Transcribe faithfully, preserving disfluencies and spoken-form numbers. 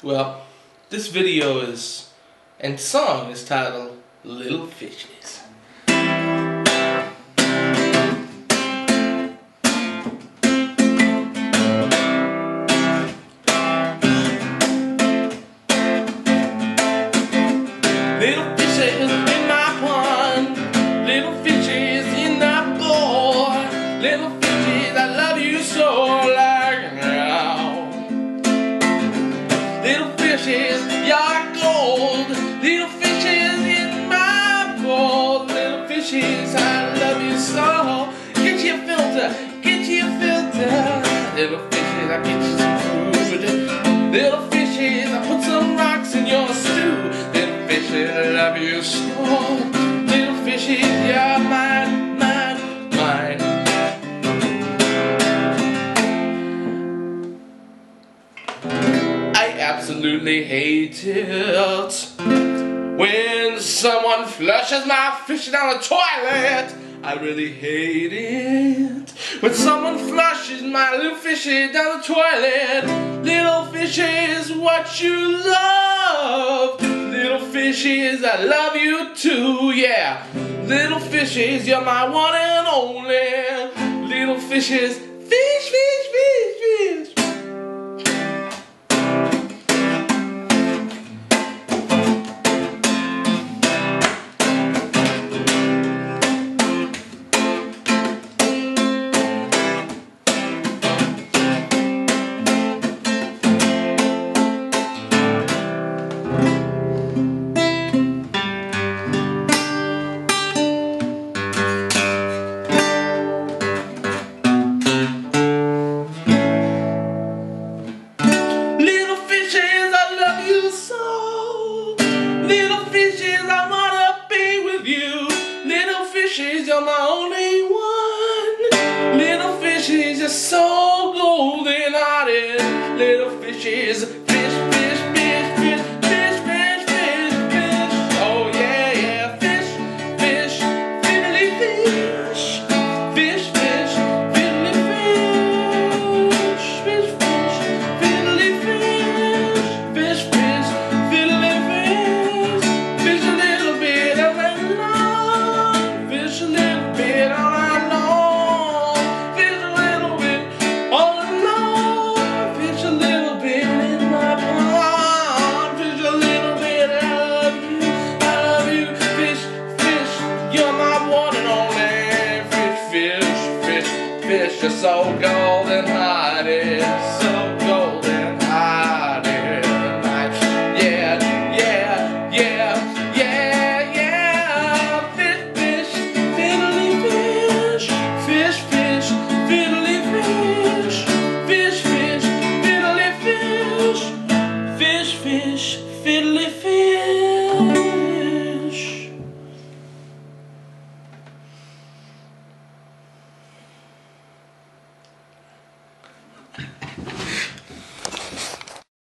Well, this video is and song is titled Little Fishes. Little fishes in my pond, little fishes in the bowl, little fishes, I love you so, like now. Little fishes, you're gold, little fishes in my bowl, little fishes, I love you so. Get your filter, get your filter, little fishes, I get you some food. Little fishes, I put some rocks in your stew. Little fishes, I love you so. Little fishes, you're mine, mine, mine. I absolutely hate it when someone flushes my fish down the toilet. I really hate it when someone flushes my little fishy down the toilet. Little fishes, what you love. Little fishes, I love you too, yeah. Little fishes, you're my one and only. Little fishes, fish, fish, fish, fish. You're my only one. Little fishes, you're so golden hearted. Little fishes, fish, fish, fish, fish, fish, fish, fish, fish. Oh yeah, yeah, fish, fish, fiddly fish, fish, fish, fiddly fish, fish, fish, fiddly fish, fish, fish, fiddly fish, fish a little bit of that love, fish a little. Fish, you're so golden hearted, so golden.